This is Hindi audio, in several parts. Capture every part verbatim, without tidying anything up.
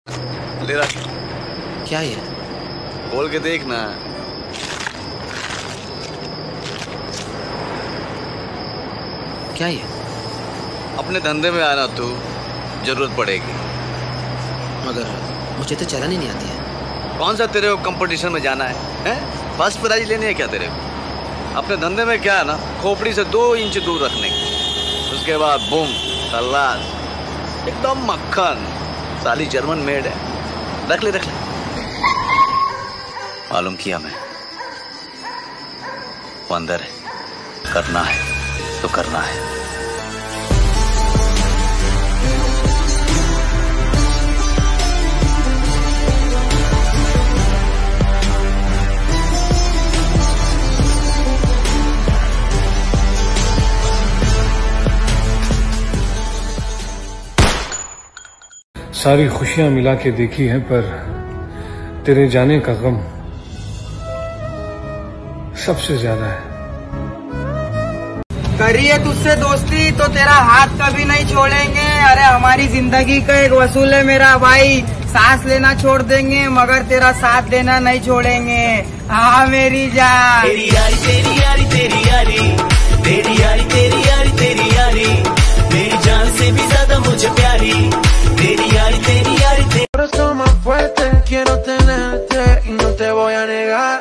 ले रहा। क्या ये? खोल के देख ना। क्या ये? अपने धंधे में आना तू, जरूरत पड़ेगी। मगर मुझे तो चलानी नहीं आती है। कौन सा तेरे को कंपटीशन में जाना है, हैं? फर्स्ट प्राइज लेनी है क्या तेरे को? अपने धंधे में क्या है ना, खोपड़ी से दो इंच दूर रखने की, उसके बाद बूम खल्लास, एकदम मक्खन। साली जर्मन मेड है, रख ले रख ले। मालूम किया मैं, वो अंदर है, करना है तो करना है। सारी खुशियां मिला के देखी हैं, पर तेरे जाने का गम सबसे ज्यादा है। करिए तुझसे दोस्ती तो तेरा हाथ कभी नहीं छोड़ेंगे। अरे हमारी जिंदगी का एक वसूल है मेरा भाई, सांस लेना छोड़ देंगे मगर तेरा साथ देना नहीं छोड़ेंगे। हाँ मेरी जान। तेरी यारी तेरी यारी तेरी यारी तेरी यारी तेरी यारी तेरी यारी मेरी जान से भी ज्यादा मुझे प्यारी। तेरी यारी तेरी यारी तेरी corazón más fuerte, quiero tenerte y no te voy a negar.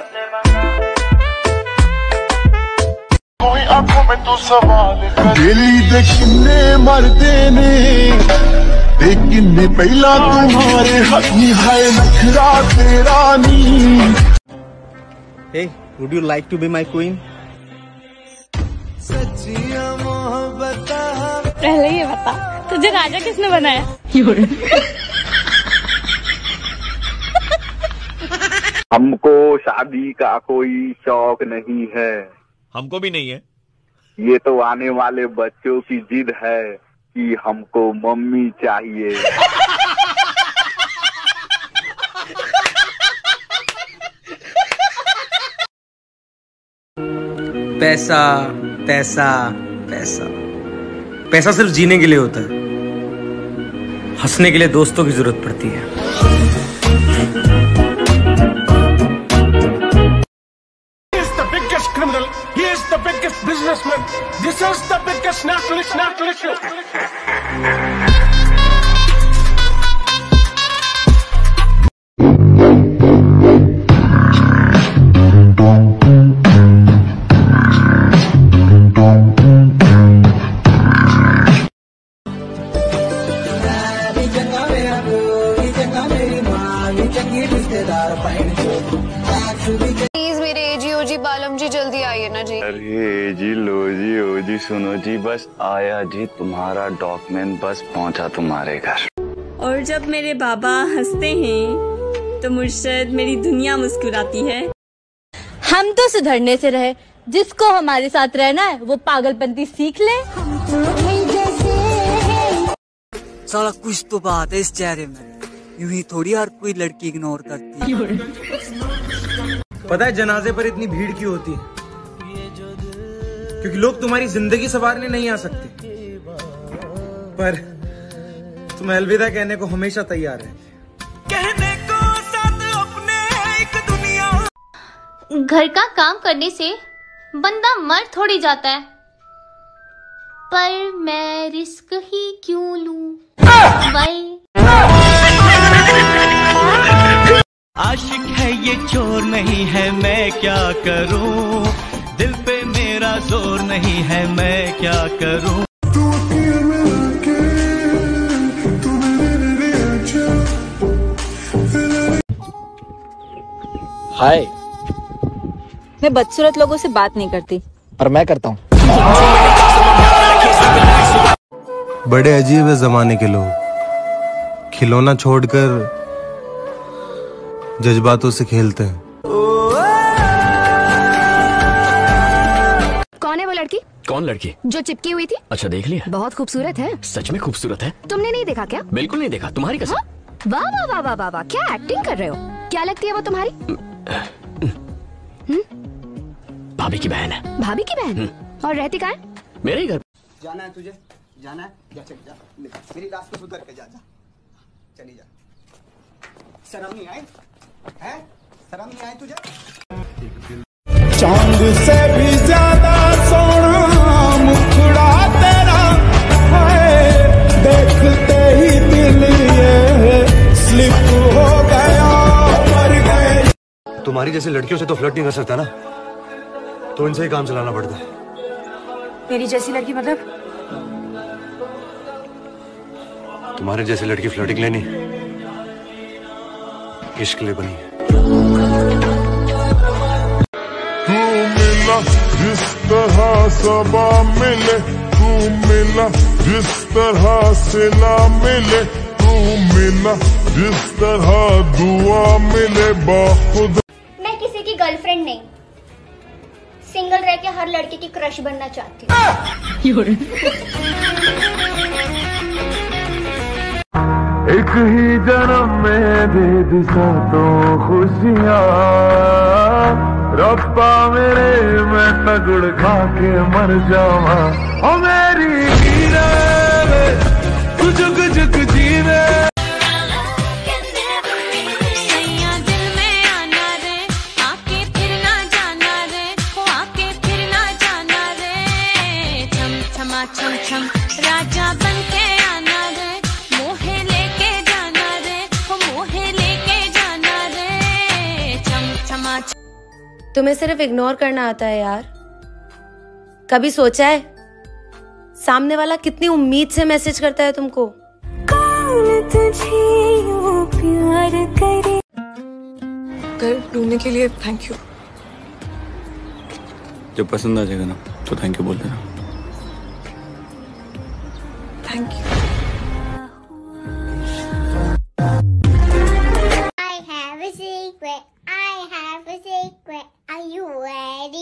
कोई आंखों में तू सवाल दिली दे किन्ने मरदे ने, लेकिन पहला तुम्हारे हथी है नखरा तेरा नी। Hey, would you like to be my queen? सच्चियां मोहब्बत पहले ये बता, तुझे राजा किसने बनाया? हमको शादी का कोई शौक नहीं है। हमको भी नहीं है। ये तो आने वाले बच्चों की जिद है कि हमको मम्मी चाहिए। पैसा पैसा पैसा पैसा सिर्फ जीने के लिए होता है, हंसने के लिए दोस्तों की जरूरत पड़ती है। He is the biggest criminal. He is the biggest businessman. This is the biggest national national issue. Please मेरे एजी ओजी बालम जी जल्दी आइए ना जी। अरे जी लो जी ओ जी सुनो जी, बस आया जी तुम्हारा डॉक्यूमेंट, बस पहुंचा तुम्हारे घर। और जब मेरे बाबा हंसते हैं तो मुर्शद मेरी दुनिया मुस्कुराती है। हम तो सुधरने से रहे, जिसको हमारे साथ रहना है वो पागलपंती सीख ले। साला कुछ तो बात है इस चेहरे में, यूं ही थोड़ी हर कोई लड़की इग्नोर करती है। पता है जनाजे पर इतनी भीड़ क्यों होती है? क्योंकि लोग तुम्हारी जिंदगी संवारने नहीं आ सकते, पर तुम अलविदा कहने को हमेशा तैयार है। कहने को साथ अपने एक दुनिया। घर का काम करने से बंदा मर थोड़ी जाता है, पर मैं रिस्क ही क्यों लूं? भाई आशिक है ये चोर नहीं है, मैं क्या करूं? दिल पे मेरा जोर नहीं है, मैं क्या करूं? हाय, मैं बदसूरत लोगों से बात नहीं करती, पर मैं करता हूँ। बड़े अजीब है जमाने के लोग, खिलौना छोड़कर जज्बातों से खेलते हैं। कौन है वो लड़की? कौन लड़की? जो चिपकी हुई थी। अच्छा देख लिया। बहुत खूबसूरत है। सच में खूबसूरत है। तुमने नहीं देखा क्या? बिल्कुल नहीं देखा, तुम्हारी कसम। हाँ? वाह वाह वाह वाह वाह वाह, क्या एक्टिंग कर रहे हो? क्या लगती है वो तुम्हारी? भाभी की बहन है। भाभी की बहन? और रहती कहाँ है? मेरे ही घर। जाना है तुझे? जाना है? जा चल जा, मेरी रास्ते सुधर के जा जा, चली जा। शर्म नहीं आई? है? शर्म नहीं आई तुझे? चांद से भी ज्यादा सोना मुखड़ा तेरा है, देखते ही दिल ये स्लिप हो गया, मर गए। तुम्हारी जैसी लड़कियों से तो फ्लर्ट नहीं कर सकता ना, तो इनसे ही काम चलाना पड़ता है। मेरी जैसी लड़की मतलब? तुम्हारे जैसी लड़की फ्लर्टिंग लेनी इश्क ले बनी है। तू मिला जिस तरह सबा मिले, तू मिला जिस तरह सिला मिले, तू मिला जिस तरह दुआ मिले बाखुद। मैं किसी की गर्लफ्रेंड नहीं, सिंगल रह के हर लड़के की क्रश बनना चाहती हूँ। एक ही जन्म में दे दिशा तो खुशियाँ, रब्बा मेरे मैं तगड़ खा के मर जावा, ओ मेरी हीरा तू जुग जुग जीवे। छम छम राजा बन के आना रे, मोहे लेके जाना रे, मोहे लेके जाना रे, छम छमा। तुम्हें सिर्फ इग्नोर करना आता है यार। कभी सोचा है सामने वाला कितनी उम्मीद से मैसेज करता है तुमको? कौन तुझे यूं प्यार करे। घर ढूंढने के लिए थैंक यू। जब पसंद आ जाएगा ना तो थैंक यू बोल देना। Thank you. I have a secret. I have a secret. Are you ready?